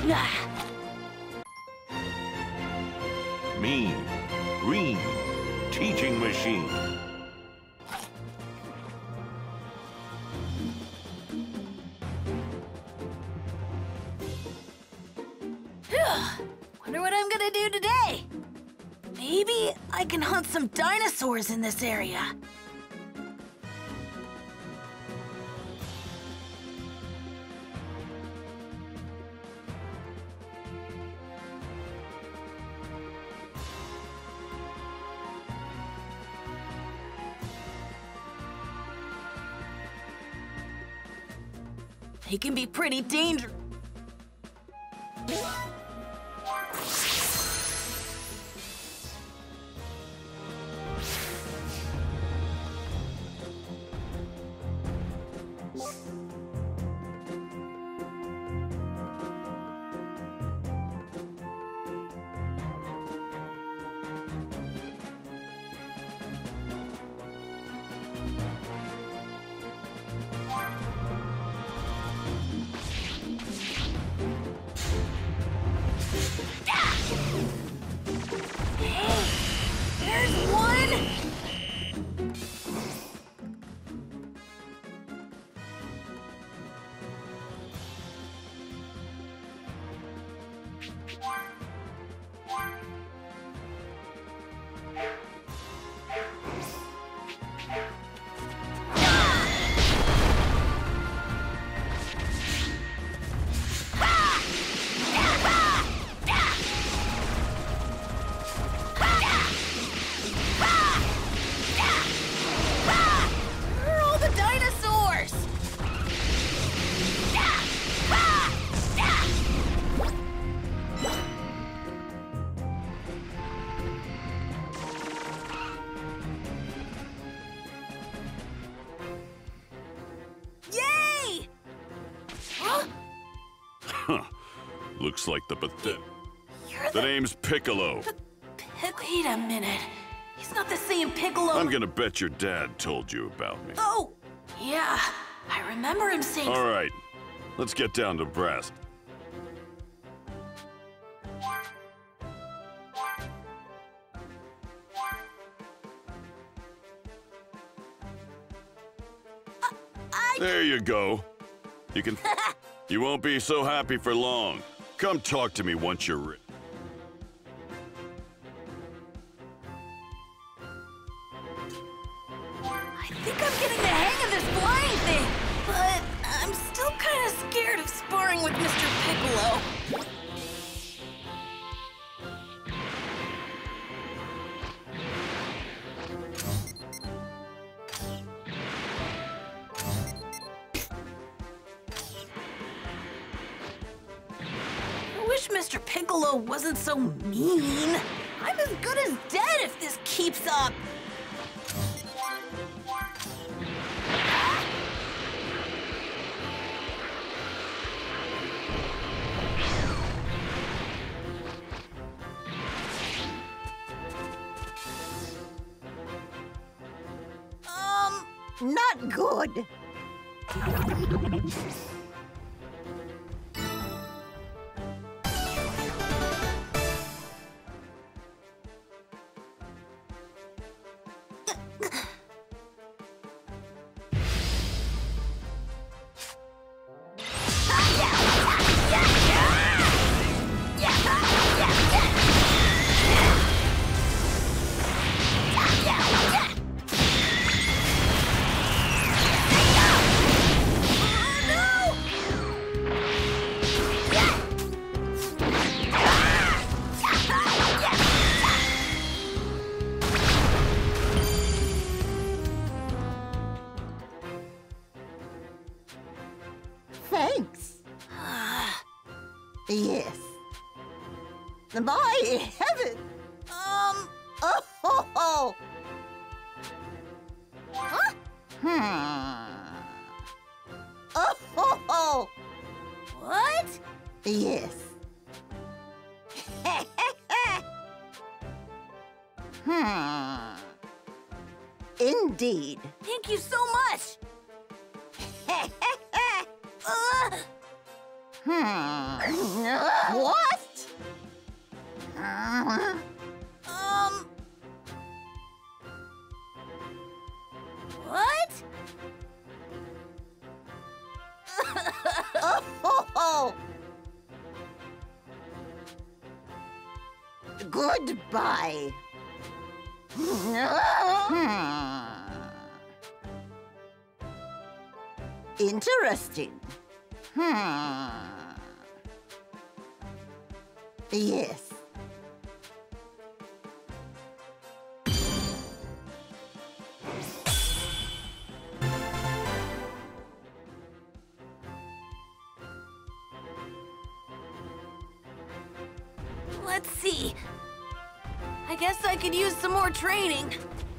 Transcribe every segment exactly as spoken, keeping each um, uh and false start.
Mean Green Teaching Machine. Wonder what I'm gonna do today. Maybe I can hunt some dinosaurs in this area. They can be pretty dangerous. Looks like the pathetic. You're The the... name's Piccolo. Pic- Wait a minute. He's not the same Piccolo. I'm gonna bet your dad told you about me. Oh! Yeah, I remember him saying... All right, let's get down to brass. I... There you go. You can... You won't be so happy for long. Come talk to me once you're rich. I think I'm getting the hang of this flying thing, but I'm still kind of scared of sparring with Mister Piccolo. I wish Mister Piccolo wasn't so mean. I'm as good as dead if this keeps up. Um, Not good. Thanks. Yes. My heaven. Um, Oh, ho, ho. huh? Hmm. Oh, ho, ho. What? Yes. Hmm. Indeed. Thank you so much. Uh, Hmm. What? Uh, Um... What? oh, ho, ho. Goodbye. Hmm. Interesting. Hmm. Yes. Let's see. I guess I could use some more training.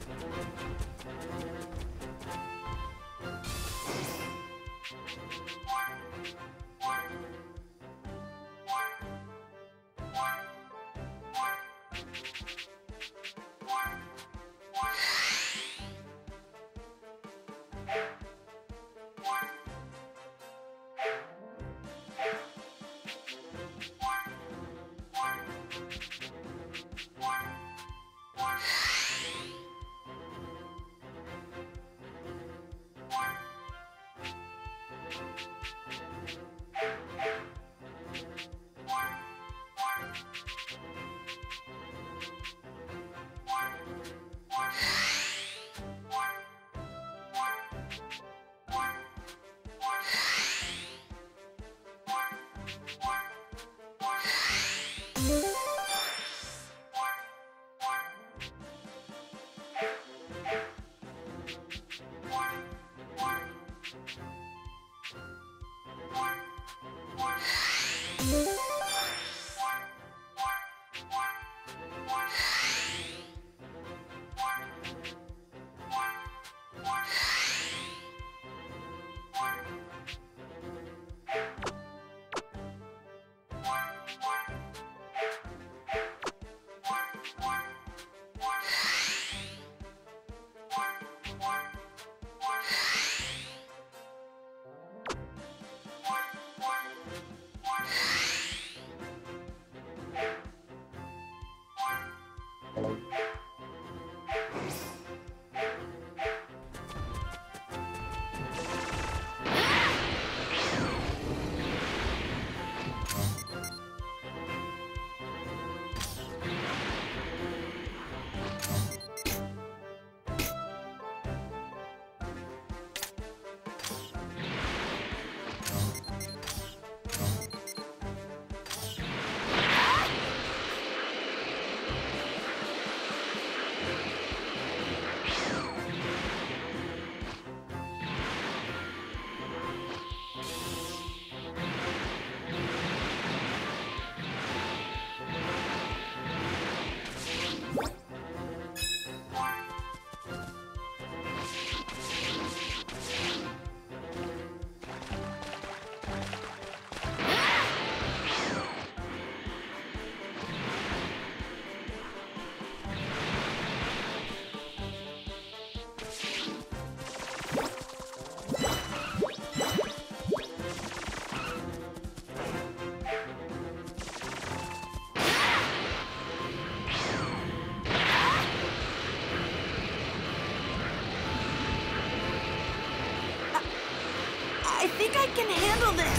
I think I can handle this.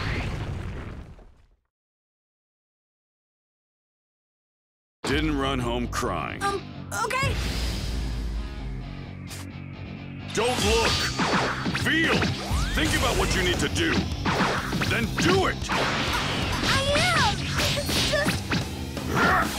Didn't run home crying. Um, okay. Don't look! Feel! Think about what you need to do. Then do it! I am! It's just...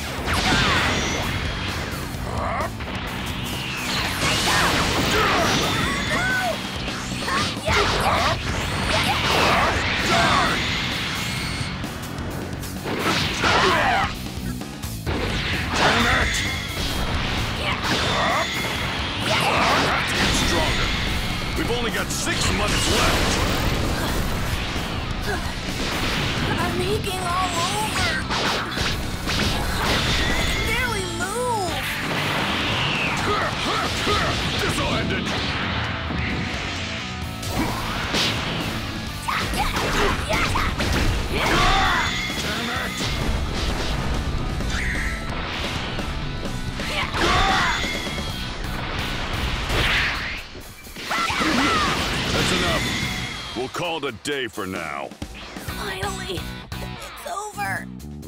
We've only got six months left. I'm aching all over. I can barely move. This'll end it. We'll call it a day for now. Finally, it's over.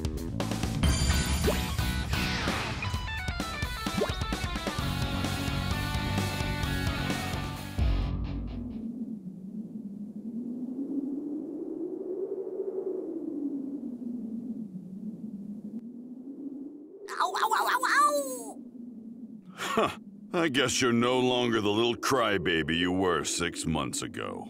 Ow, ow, ow, ow, ow! Huh. I guess you're no longer the little crybaby you were six months ago.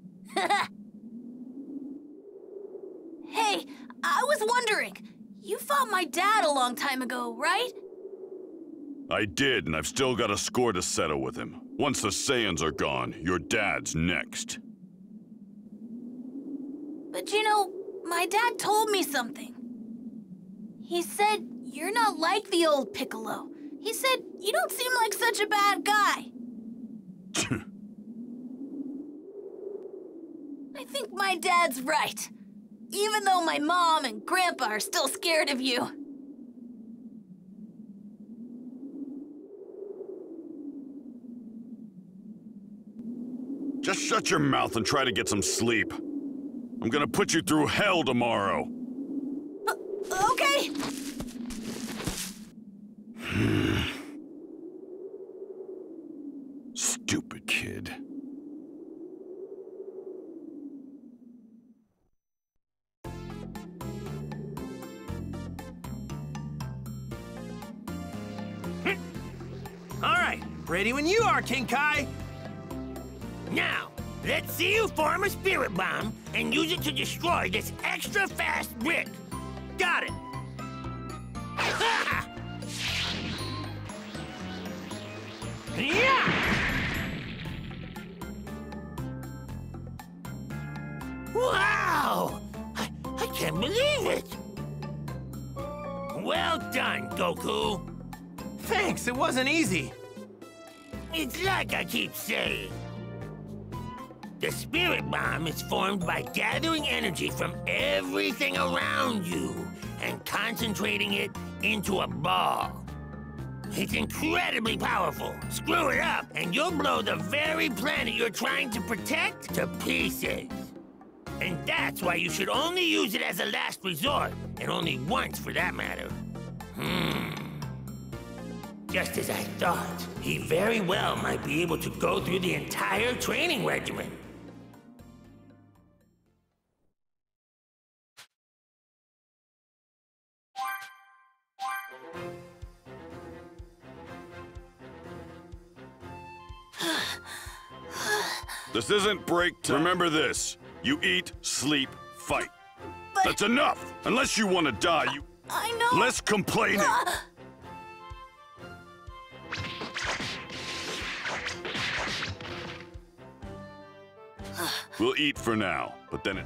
Hey, I was wondering, you fought my dad a long time ago, right? I did, and I've still got a score to settle with him. Once the Saiyans are gone, your dad's next. But you know, my dad told me something. He said, you're not like the old Piccolo. He said, you don't seem like such a bad guy. I think my dad's right. Even though my mom and grandpa are still scared of you. Just shut your mouth and try to get some sleep. I'm gonna put you through hell tomorrow. Uh, okay. Stupid kid. All right, ready when you are, King Kai. Now, let's see you form a spirit bomb and use it to destroy this extra fast brick. Got it. Ha! Yeah! Wow! I, I can't believe it! Well done, Goku. Thanks, it wasn't easy. It's like I keep saying. The spirit bomb is formed by gathering energy from everything around you and concentrating it into a ball. It's incredibly powerful. Screw it up, and you'll blow the very planet you're trying to protect to pieces. And that's why you should only use it as a last resort, and only once for that matter. Hmm. Just as I thought, he very well might be able to go through the entire training regimen. This isn't break time. Remember this. You eat, sleep, fight. But That's enough! Unless you want to die, you... I know. Less complaining! Uh, We'll eat for now, but then it...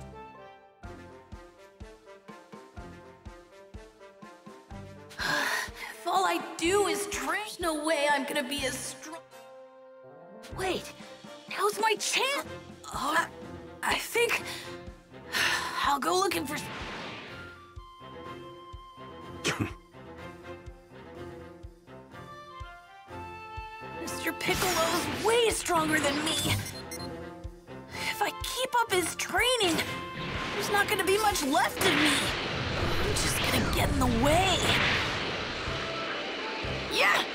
if all I do is train, there's no way I'm gonna be as strong. Wait, now's my chance. Oh, I, I think I'll go looking for. Mister Piccolo's way stronger than me. If I keep up his training, there's not gonna be much left of me. I'm just gonna get in the way. Yeah!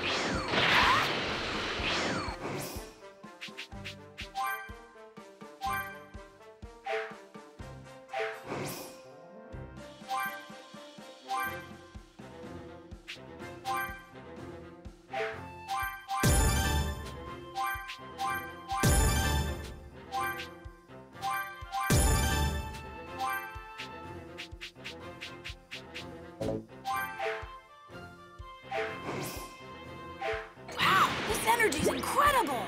Wow, this energy's incredible!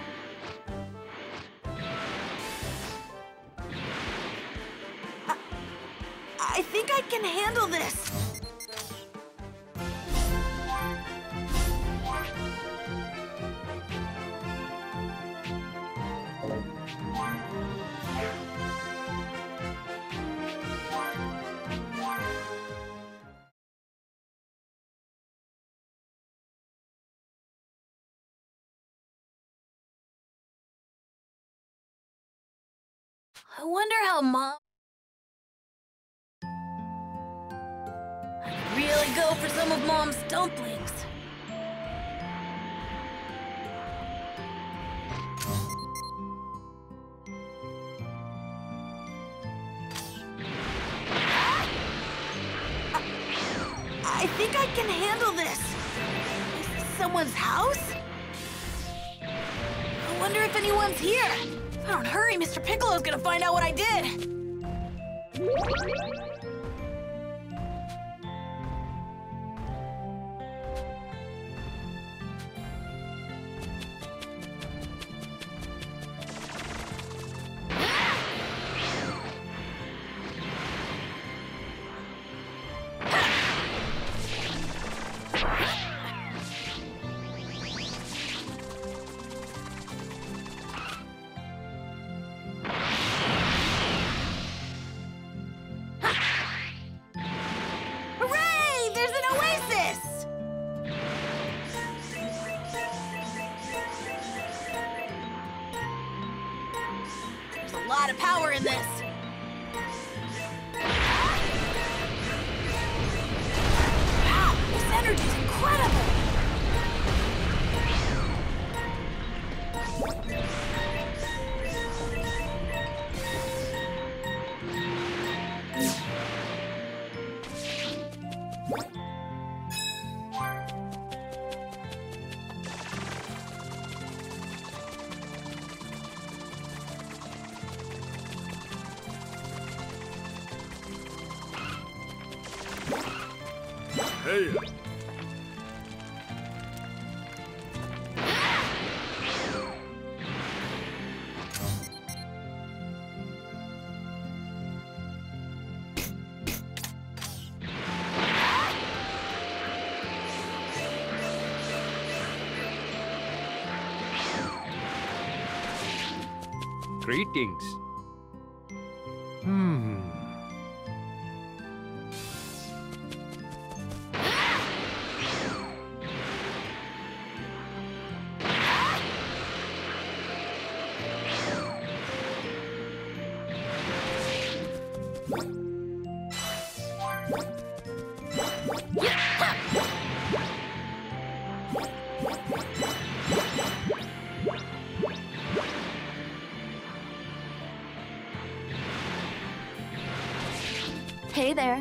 I, I think I can handle this. I wonder how Mom... I'd really go for some of Mom's dumplings. I think I can handle this. Is this someone's house? I wonder if anyone's here. If I don't hurry, Mister Piccolo's gonna find out what I did. A lot of power in this. Wow, this energy's incredible. Hey! Greetings. Hmm. Hey there.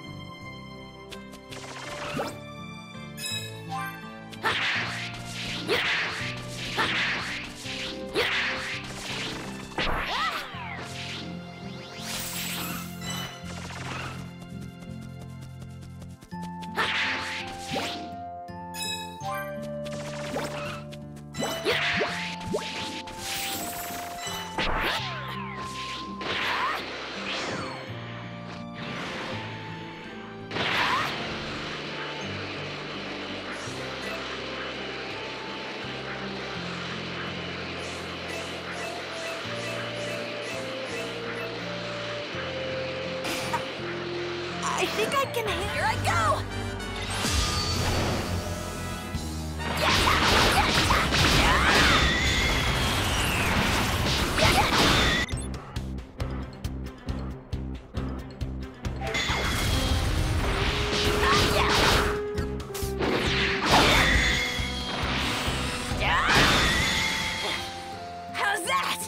I think I can. Here I go! How's that?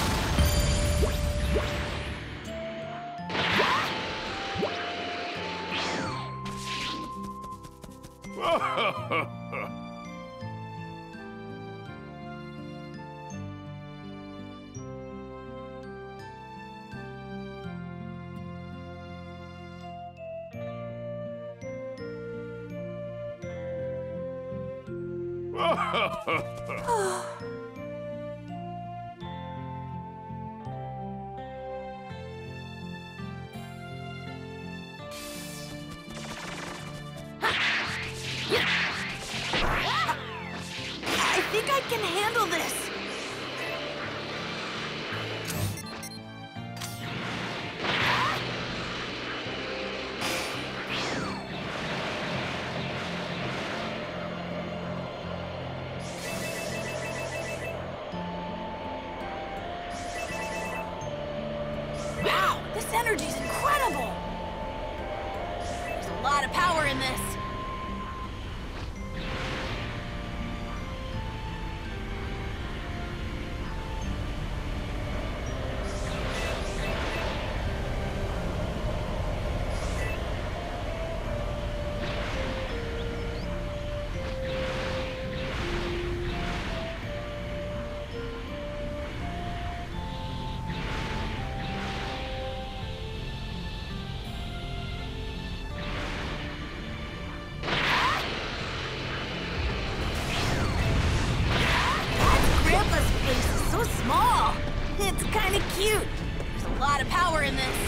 I think I can handle this. energy's incredible! There's a lot of power in this. Small. It's kind of cute. There's a lot of power in this.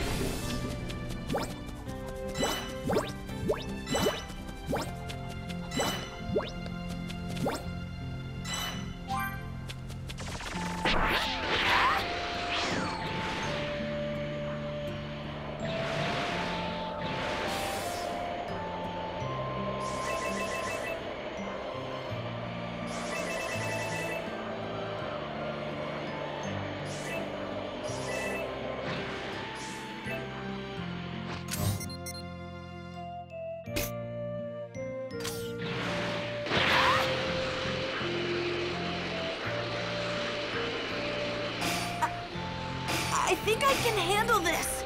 I think I can handle this.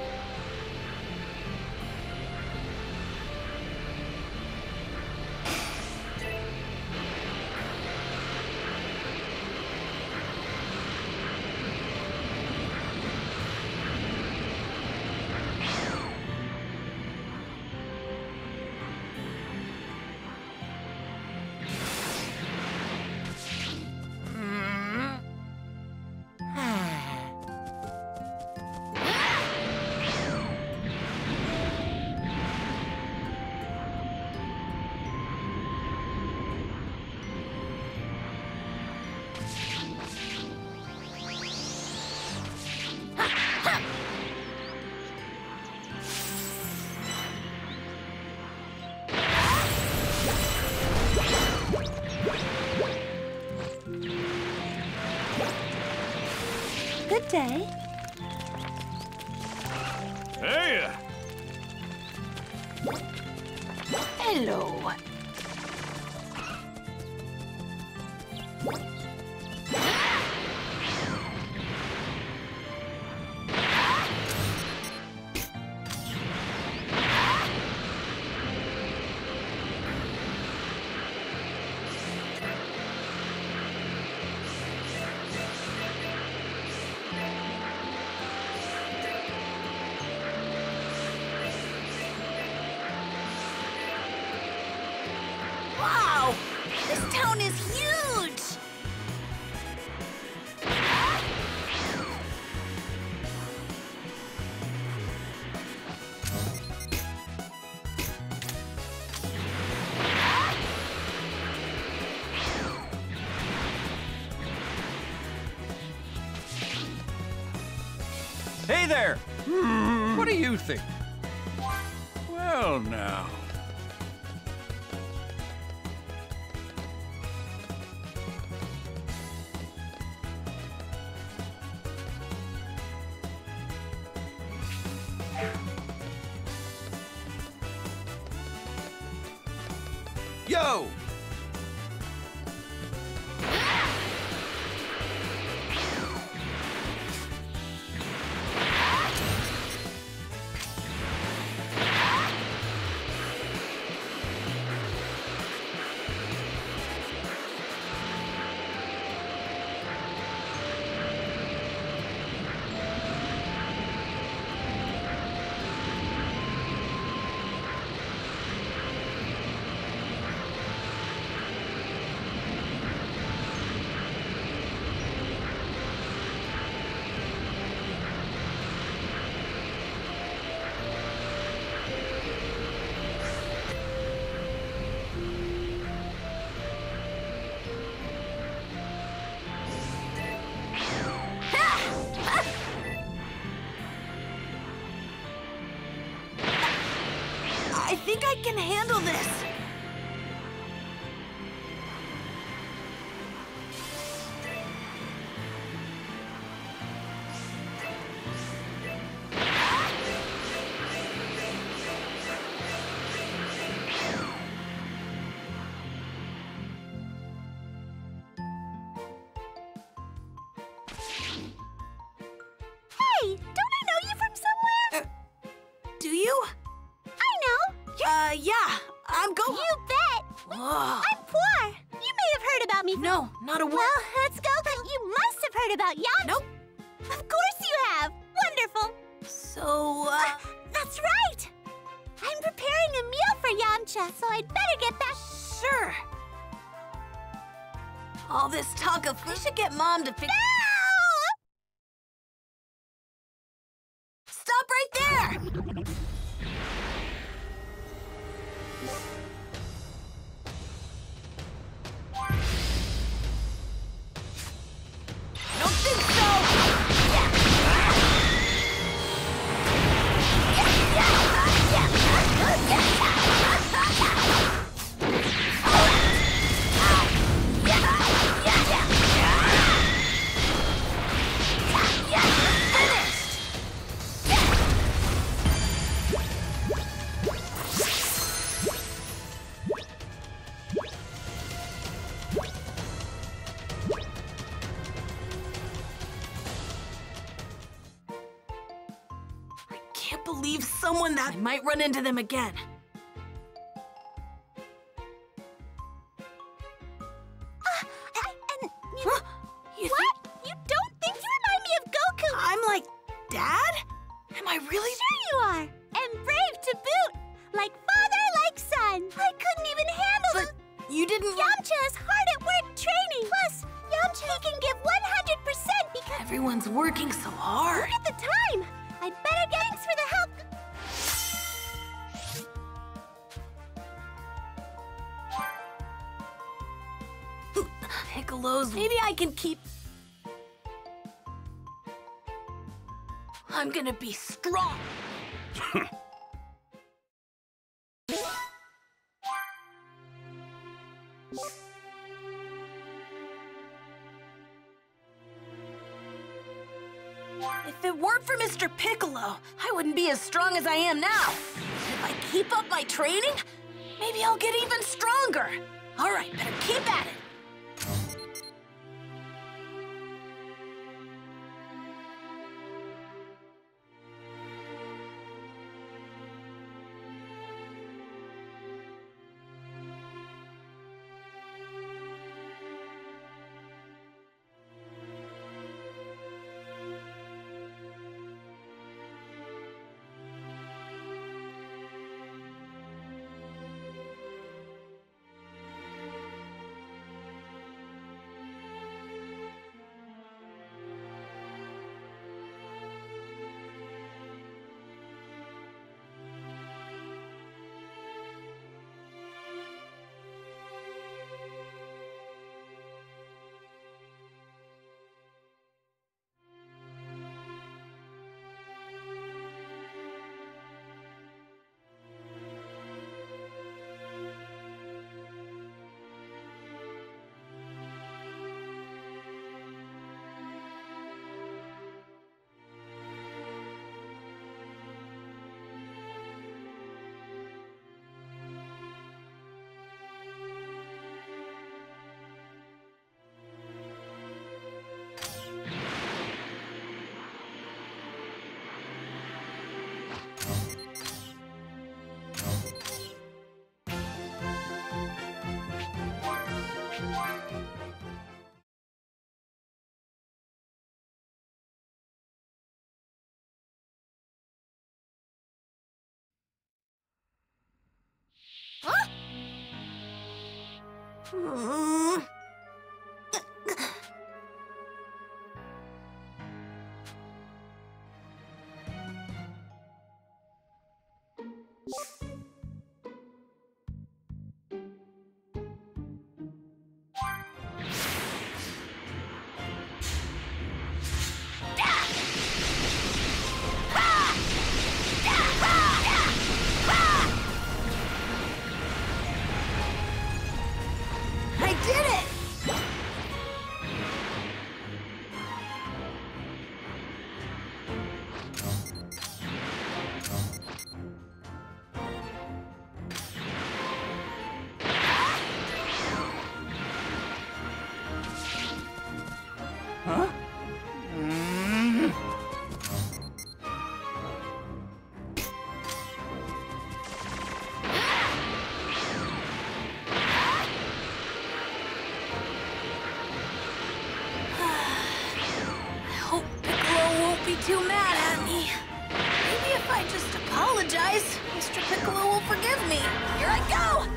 Good day. Hey! Hello. Wow! This town is huge! Hey there! What do you think? Well, now. Yo! I think I can handle this. Not a word. Well, let's go. But you must have heard about Yamcha. Nope. Of course you have. Wonderful. So, uh... Uh, that's right. I'm preparing a meal for Yamcha, so I'd better get back. Sure. All this talk of we should get Mom to fix... No! Stop right there! I don't think so! I can't believe someone that I might run into them again. Uh, and you, Huh? You what? think You don't think you remind me of Goku? I'm like Dad? Am I really? Sure you are. And brave to boot. Like father, like son. I couldn't even handle But the... you didn't. Yamcha is hard at work training. Plus, Yamcha he can give one hundred percent because... Everyone's working so hard. Look at the time. I'd better get... Thanks for the help. Piccolo's. Maybe I can keep. I'm gonna be strong. If it weren't for Mister Piccolo, I wouldn't be as strong as I am now. If I keep up my training, maybe I'll get even stronger. All right, better keep at it. Hmm. I did it! I just apologize, Mister Piccolo will forgive me. Here I go!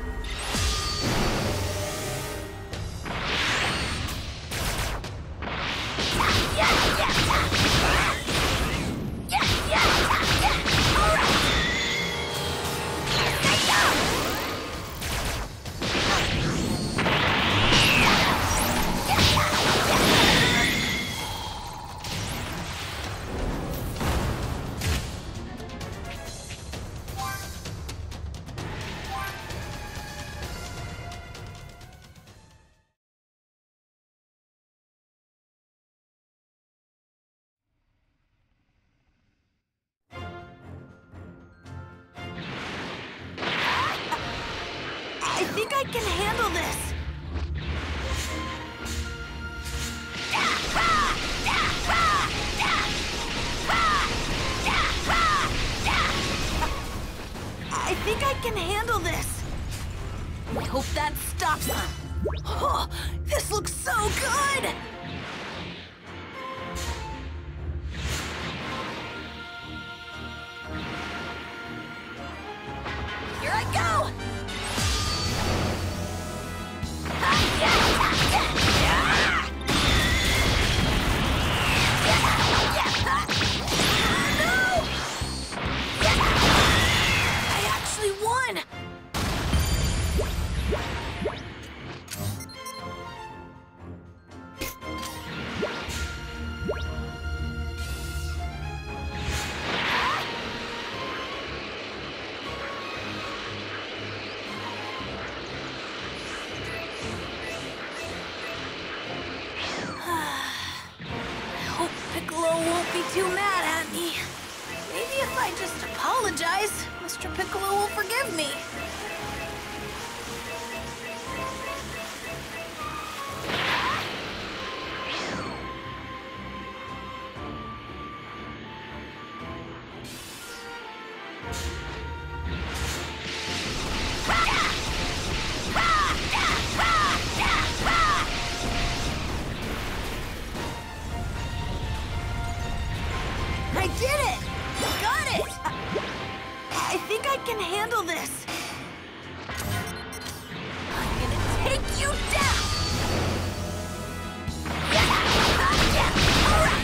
I think I can handle this. I think I can handle this. I hope that stops them. Oh, this looks so good! Here I go! I actually won! Too mad at me. Maybe if I just apologize, Mister Piccolo will forgive me. I did it! Got it! I think I can handle this. I'm gonna take you down! All right!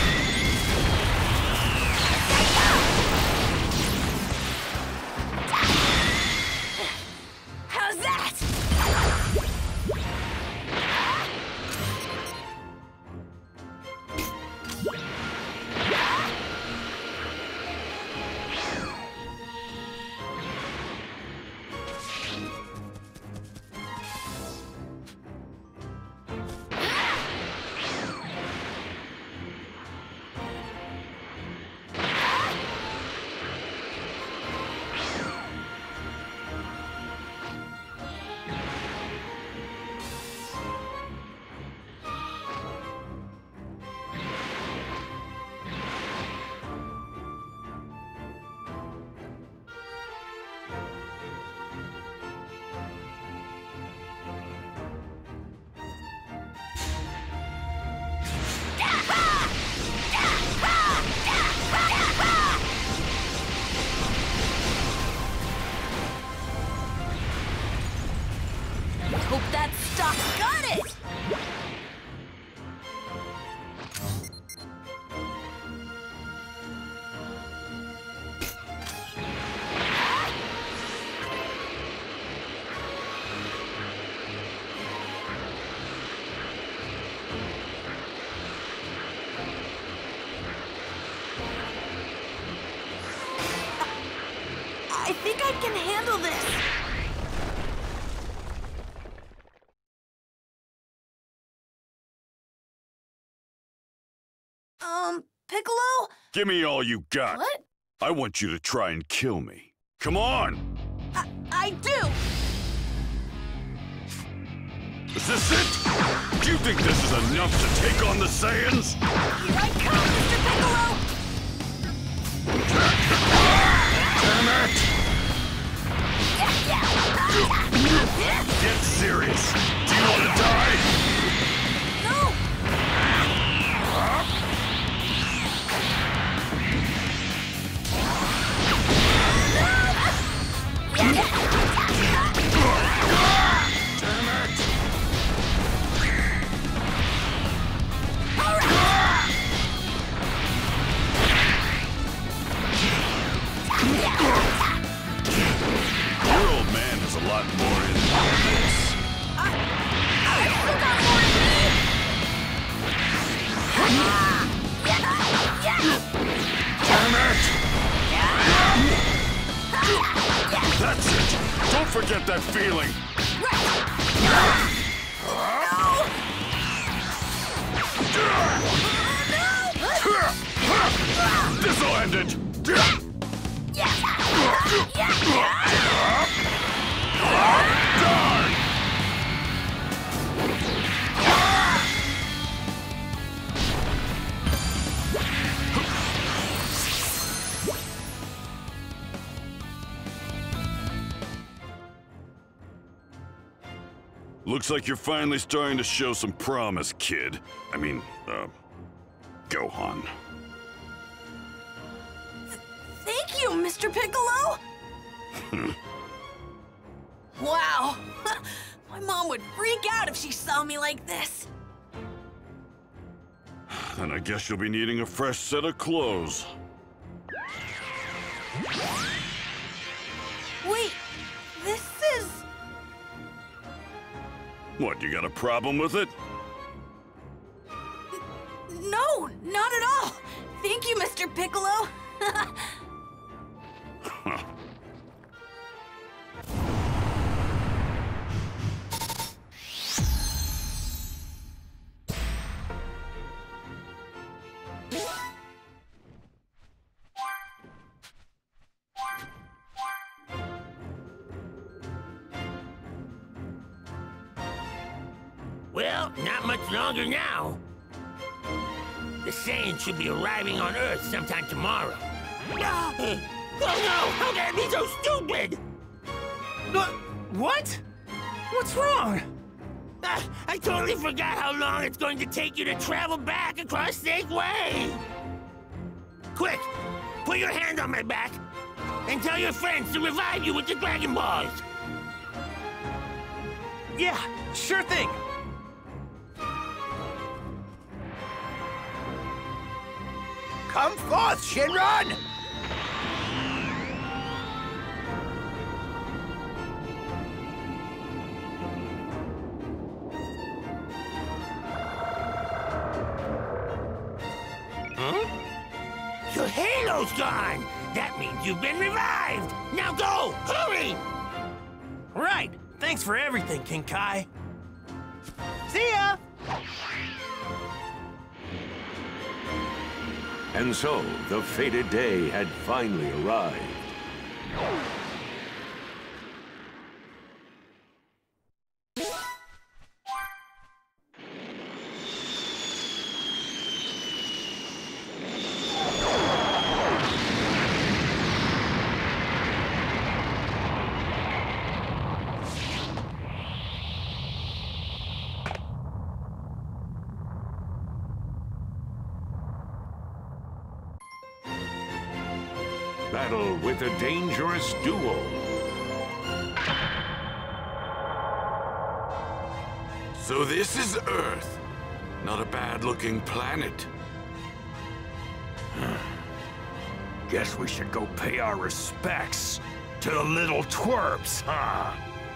How's that? Hope that stops. Got it! I think I can handle this. Um, Piccolo? Give me all you got. What? I want you to try and kill me. Come on! I, I do! Is this it? Do you think this is enough to take on the Saiyans? Here I come, Mister Piccolo! Damn it! Get serious. Do you want to die? No! That's it! Don't forget that feeling! This'll end it! Darn! Looks like you're finally starting to show some promise, kid. I mean, uh, Gohan. Th thank you, Mister Piccolo! Wow! My mom would freak out if she saw me like this. Then I guess you'll be needing a fresh set of clothes. Wait, this is... What, you got a problem with it? No, not at all. Thank you, Mister Piccolo. Huh. Well, not much longer now. The Saiyans should be arriving on Earth sometime tomorrow. No! Oh no! How can I be so stupid? Uh, what? What's wrong? Ah, I totally forgot how long it's going to take you to travel back across Snake Way! Quick! Put your hand on my back and tell your friends to revive you with the Dragon Balls! Yeah, sure thing. Come forth, Shinron! Huh? Your halo's gone! That means you've been revived! Now go! Hurry! Right. Thanks for everything, King Kai. See ya! And so, the fated day had finally arrived. Battle with a dangerous duo. So this is Earth. Not a bad-looking planet. Guess we should go pay our respects to the little twerps, huh?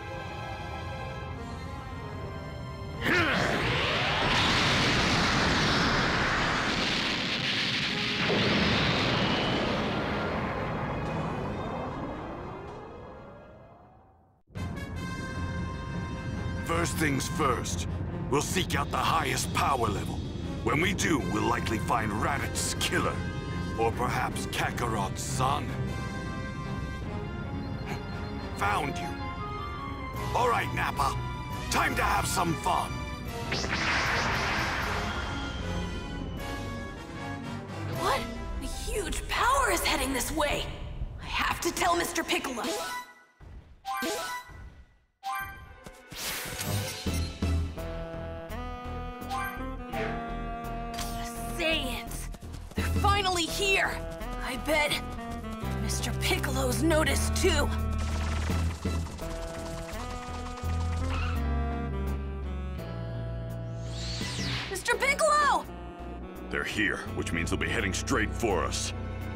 First things first, we'll seek out the highest power level. When we do, we'll likely find Raditz' killer. Or perhaps Kakarot's son. Found you. All right, Nappa. Time to have some fun. What? A huge power is heading this way. I have to tell Mister Piccolo. Saiyans! They're finally here! I bet Mister Piccolo's noticed too. Mister Piccolo! They're here, which means they'll be heading straight for us.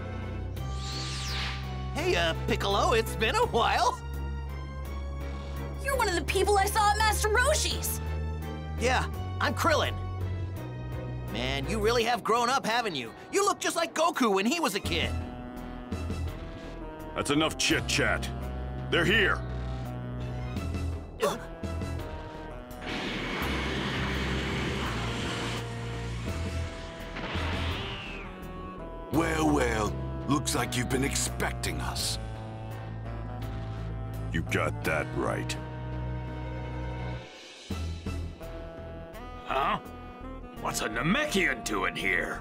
Hey, uh, Piccolo, it's been a while. You're one of the people I saw at Master Roshi's. Yeah, I'm Krillin. Man, you really have grown up, haven't you? You look just like Goku when he was a kid. That's enough chit-chat. They're here. Well, well, looks like you've been expecting us. You got that right. Huh? What's a Namekian doing here?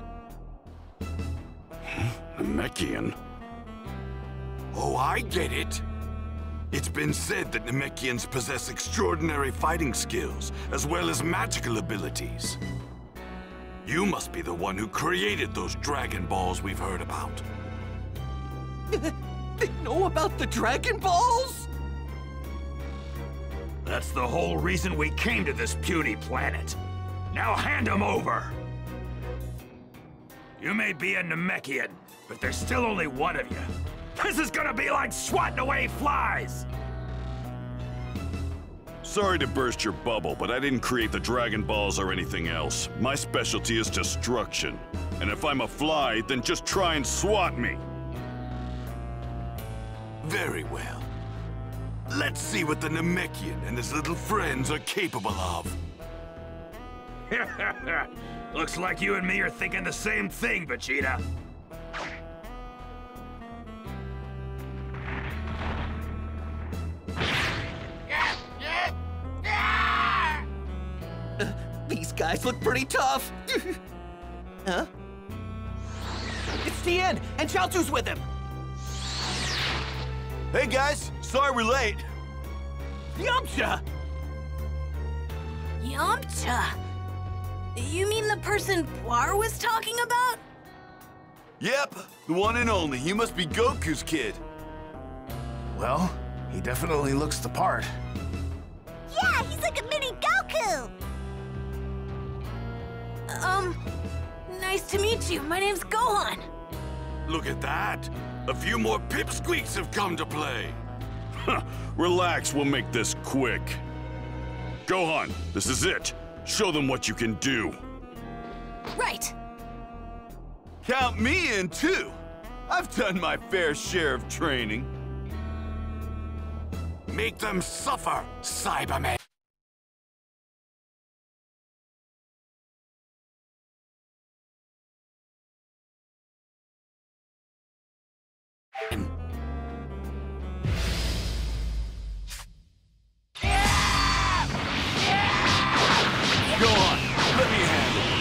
Namekian? Oh, I get it. It's been said that Namekians possess extraordinary fighting skills, as well as magical abilities. You must be the one who created those Dragon Balls we've heard about. They know about the Dragon Balls? That's the whole reason we came to this puny planet. Now hand them over! You may be a Namekian, but there's still only one of you. This is gonna be like swatting away flies! Sorry to burst your bubble, but I didn't create the Dragon Balls or anything else. My specialty is destruction. And if I'm a fly, then just try and swat me. Very well. Let's see what the Namekian and his little friends are capable of. Looks like you and me are thinking the same thing, Vegeta. Uh, these guys look pretty tough. Huh? It's Tien, and Chaozu's with him. Hey guys, sorry we're late. Yamcha! Yamcha? You mean the person Poir was talking about? Yep, the one and only. You must be Goku's kid. Well, he definitely looks the part. Yeah, he's like a mini Goku! Um, nice to meet you. My name's Gohan. Look at that. A few more pipsqueaks have come to play. Relax, we'll make this quick. Gohan, this is it. Show them what you can do. Right. Count me in, too. I've done my fair share of training. Make them suffer, Cyberman. Go on, let me handle it.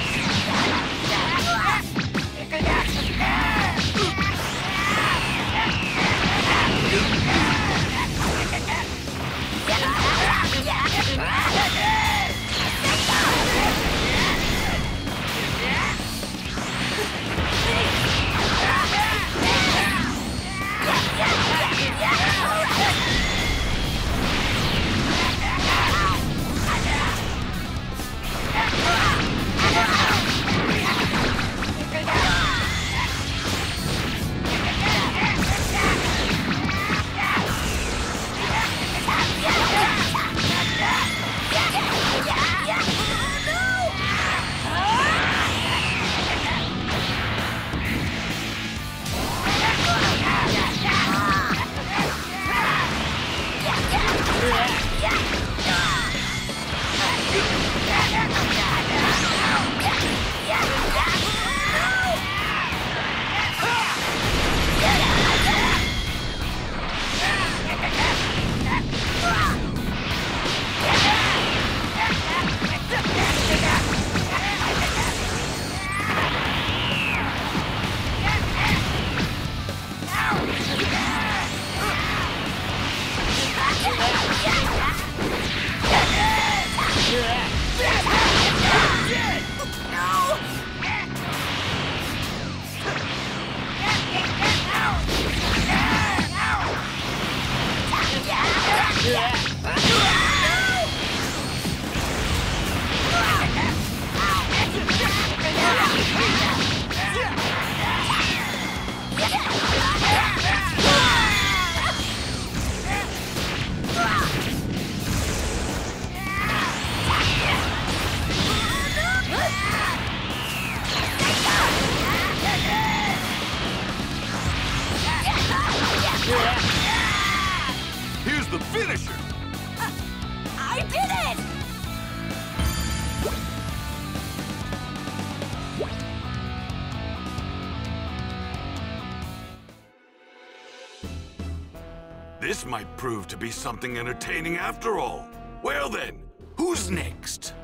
This might prove to be something entertaining after all. Well then, who's next?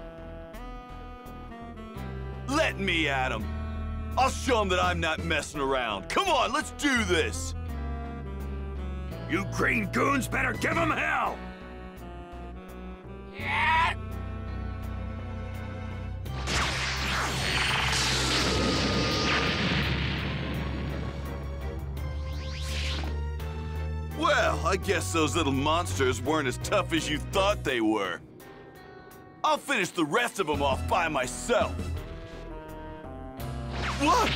Let me at him. I'll show him that I'm not messing around. Come on, let's do this. You green goons better give him hell! Yeah. Well, I guess those little monsters weren't as tough as you thought they were. I'll finish the rest of them off by myself. What?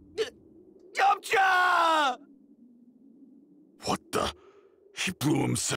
Yamcha! What the? He blew himself.